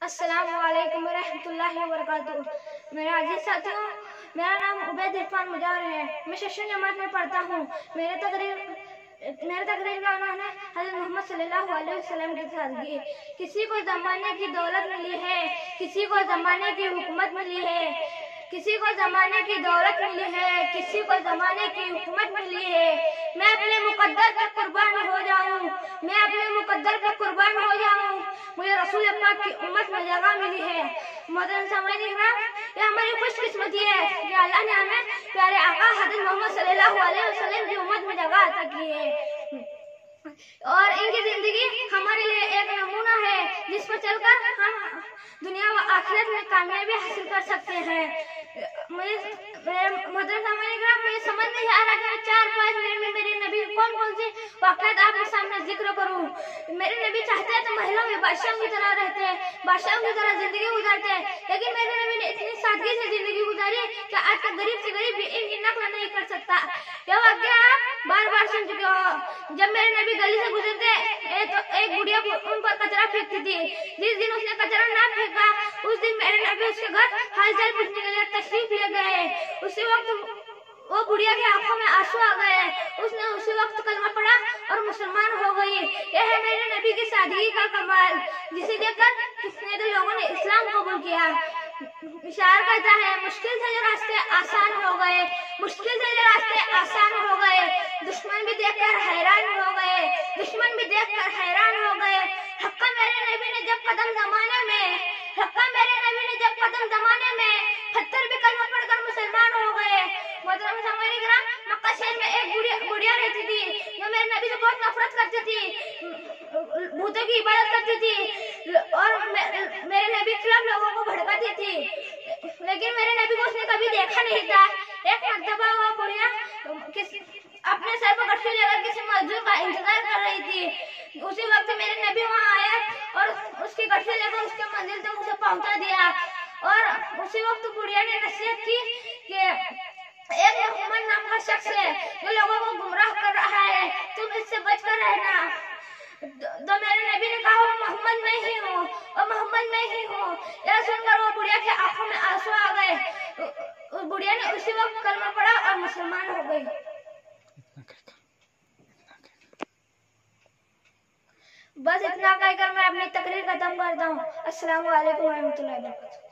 अस्सलामु अलैकुम रहमतुल्लाहि व बरकातुहू। मेरे अजीज साथियों, मेरा नाम उबैद इरफान मुजावर है। मैं शशि जमात में पढ़ता हूँ। मेरे तकरीर का उन्होंने हज़रत मोहम्मद सल्लल्लाहु अलैहि वसल्लम की सादगी। किसी को ज़माने की दौलत मिली है, किसी को ज़माने की हुकूमत मिली है, किसी को ज़माने की दौलत मिली है, किसी को ज़माने की हुकूमत मिली है। मैं अपने मुकद्दर पे कुर्बान हो जाऊं, मैं अपने मुकद्दर पे कुर्बान हो जाऊं। मुझे रसूल पाक की उम्मत में जगह मिली है। मोहतरम सामईन इकराम, ये हमारी खुशकिस्मती है कि अल्लाह ने हमें प्यारे आका हज़रत मोहम्मद सल्लल्लाहु अलैहि वसल्लम की उम्मत में जगह अता की है और इनकी जिंदगी हमारे लिए एक नमूना है जिस पर चलकर हम दुनिया व आखिरत में कामयाबी हासिल कर सकते हैं। मुझे समझ नहीं आ रहा कि मैं 4-5 मिनट में मेरे नबी कौन कौन से वाक़यात आपके सामने जिक्र करूं। मेरे नबी चाहते हैं तो महिलाओं में बादशाहों की तरह रहते हैं, बादशाहों की तरह जिंदगी गुजारते हैं, लेकिन मेरे नबी ने इतनी सादगी से जिंदगी गुजारी कि आज का गरीब से गरीब भी इनकी नकल नहीं कर सकता। यह वाक़या आप बार बार सुन चुके हो। जब मेरे नबी गली से गुजरते तो एक बुढ़िया उन पर कचरा फेंकती थी। जिस दिन उसने कचरा ना फेंका उस दिन मेरे नबी उसके घर हालचाल पूछने के लिए तशरीफ ले गए। उसी वक्त वो बुढ़िया की आंखों में आंसू आ गए। उसने उसी वक्त कलमा पढ़ा और मुसलमान हो गई। यह है मेरे नबी की सादगी का कमाल, जिसे देखकर कितने तो लोगों ने इस्लाम कबूल किया। शायर कहता है, मुश्किल से जो रास्ते आसान हो गए, मुश्किल से जो रास्ते आसान हो गए, दुश्मन भी देखकर हैरान हो गए, दुश्मन भी देखकर हैरान हो गए। हक्का मेरे नबी ने जब कदम जमाने में, हक्का मेरे नबी ने जब कदम जमाने में, पत्थर भी कलमा पढ़कर मुसलमान हो गए। मोहतरम सामईन इकराम, मक्का शहर में एक बुढ़िया रहती थी जो मेरे नबी से बहुत नफरत करती थी, भूतों की इबादत करती थी और मेरे नबी के खिलाफ लोगों को भड़काती थी, लेकिन मेरे नबी को उसने कभी देखा नहीं था। एक मर्तबा वो बुढ़िया अपने सर पर गठरी लेकर किसी मजदूर का इंतजार कर रही थी। उसी वक्त मेरे नबी वहां आया और उसकी गठरी लेकर उसके मंजिल तक उसे पहुंचा दिया। और उसी वक्त बुढ़िया ने नसीहत की कि एक मोहम्मद नाम का शख्स है जो लोगों को गुमराह कर रहा है, तुम इससे बचकर रहना। तो मेरे नबी ने कहा, वो मोहम्मद मैं ही हूँ, वो मोहम्मद मैं ही हूँ। यह सुनकर वो बुढ़िया की आंखों में आंसू आ गए। उस बुढ़िया ने उसी वक्त कलमा पढ़ा और मुसलमान हो गई। बस इतना कहकर मैं अपनी तकरीर खत्म करता हूँ। अस्सलामु अलैकुम रहमतुल्लाहि व बरकातुहू।